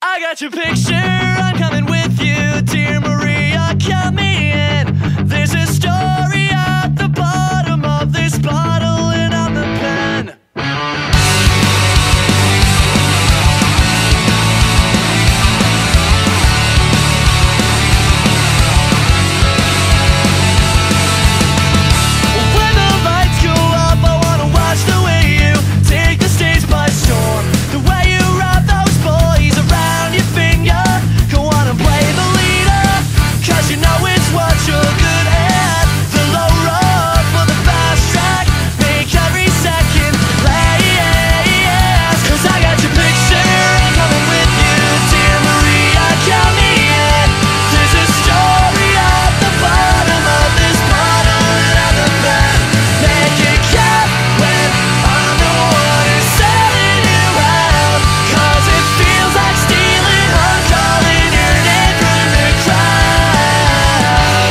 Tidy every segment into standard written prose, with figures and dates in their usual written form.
I got your picture, I'm coming with you. Dear Maria, count me in. There's a story at the bottom of this bottle, and I'm the pen. When the lights go up, I wanna watch the way you take the stage by storm. The way you wrap those boys around your finger. Go on and play the leader, 'cause you know it's what you're good at. The low road for the fast track, make every second last. 'Cause I got your picture, I'm coming with you. Dear Maria, count me in. There's a story at the bottom of this bottle, and I'm the pen. Make it count when I'm the one who's selling you out. 'Cause it feels like stealing, I'm calling your name from the crowd.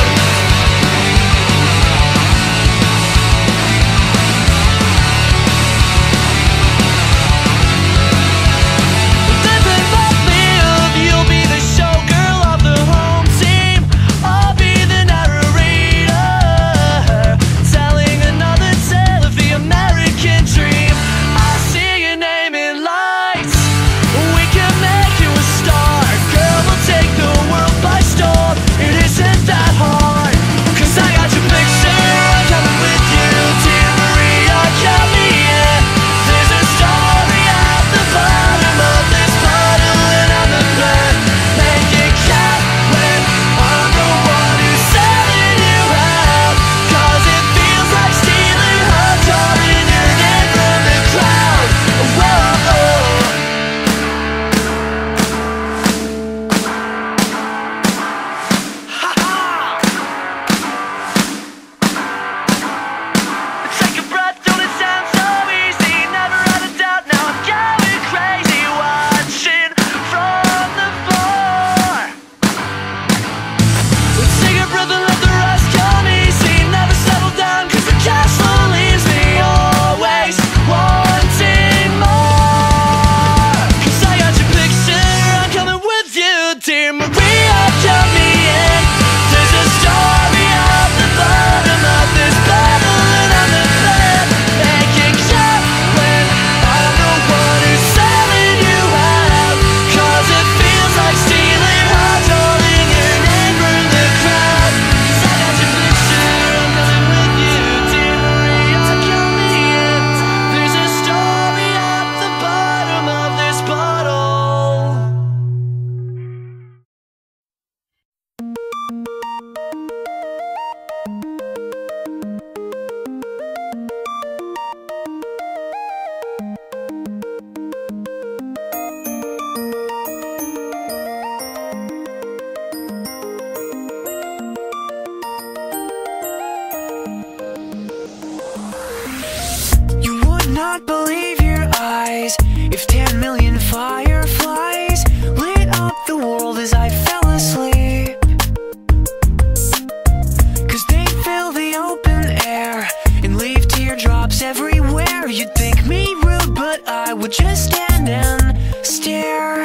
Living my field, you'll be the showgirl of the home team. I'll be the narrator, telling another tale of the American dream. I see your name in lights, we can make you a star. Girl, we'll take the world by storm, it isn't that hard. 'Cause I got your picture, I'm coming with you. Dear Maria, count me in. There's a story at the bottom of this bottle, and I'm the pen. Make it count when I'm the one who's selling you out. 'Cause it feels like stealing, I'm calling your name from the crowd. Whoa. Take a breath, don't it sound so easy? Never had a doubt, now I'm going crazy. Watching from the floor. Take a breath and let the rest come easy. Never settle down, 'cause the cash flow leaves me always wanting more. 'Cause I got your picture, I'm coming with you. Dear Maria, count me in. There's a story at the bottom of this bottle, and I'm the pen. Make it count when I'm the one who's selling you out. 'Cause it feels like stealing, I'm calling your name from the crowd. 'Cause I got your picture, I'm coming with you. Dear Maria, count me in. There's a story at the bottom of this bottle. You would not believe your eyes if 10 million fireflies lit up the world as I fell asleep. 'Cause they fill the open air and leave teardrops everywhere. You'd think me rude, but I would just stand and stare.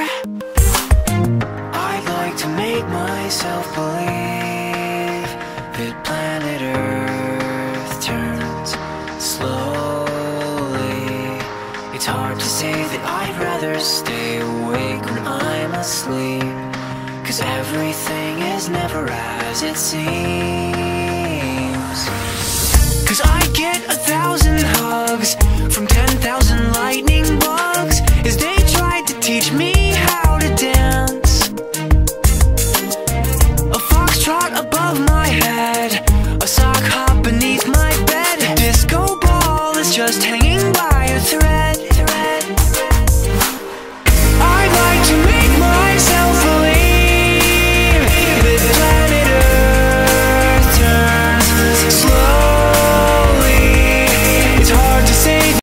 I'd like to make myself believe that planet Earth turns slowly. It's hard to say that I'd rather stay awake when I'm asleep. 'Cause everything is never as it seems. 'Cause I get 1,000